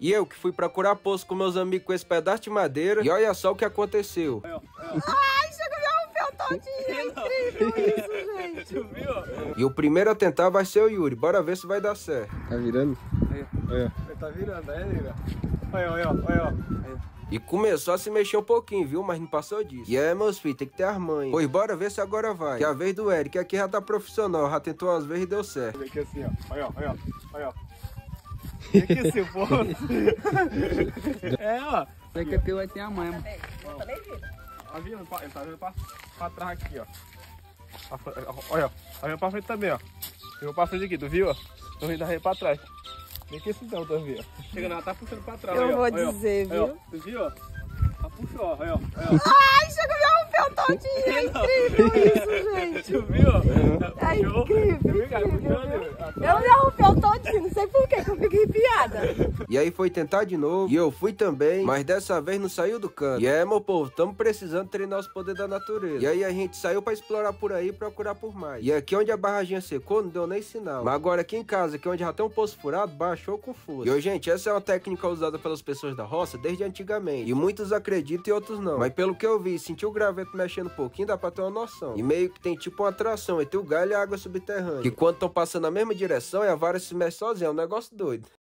E eu que fui procurar poço com meus amigos com esse pedaço de madeira. E olha só o que aconteceu. Ai, chega a me todinho. É incrível isso, gente. Tu viu? E o primeiro a tentar vai ser o Yuri. Bora ver se vai dar certo. Tá virando? Ele tá virando, aí, nega. Olha. E começou a se mexer um pouquinho, viu? Mas não passou disso. E é, meus filhos, tem que ter as manhas. Pois bora ver se agora vai. Que é a vez do Eric, aqui já tá profissional. Já tentou umas vezes e deu certo. Vem aqui assim, ó. Olha. Vem aqui assim, pô. É, ó. Isso aqui é teu, vai ter a mãe, mano. Tá vindo? Ele tá vindo pra trás aqui, ó. Olha, tá vindo pra frente também, ó. Vindo pra frente aqui, tu viu, ó? Tô vindo daí pra trás. Vem aqui assim então, tu viu? Chega não, ela tá puxando pra trás, Eu ó. vou dizer, viu? Ó. Tu viu, ó? Ela puxou, ó. Olha. Ai, chega a me todinho. É incrível isso, gente. Tu viu, ó? É incrível. Eu me arrupei todinho, não sei por que eu fiquei arrepiada. E aí foi tentar de novo. E eu fui também. Mas dessa vez não saiu do canto. E é, meu povo, tamo precisando treinar os poderes da natureza. E aí a gente saiu pra explorar por aí e procurar por mais. E aqui onde a barraginha secou, não deu nem sinal. Mas agora aqui em casa, aqui onde já tem um poço furado, baixou com força. E hoje, gente, essa é uma técnica usada pelas pessoas da roça desde antigamente. E muitos acreditam e outros não. Mas pelo que eu vi, sentir o graveto mexendo um pouquinho, dá pra ter uma noção. E meio que tem tipo uma atração entre o galho e a água subterrânea. Que quando estão passando na mesma direção, a vara se mexe sozinha. É um negócio doido.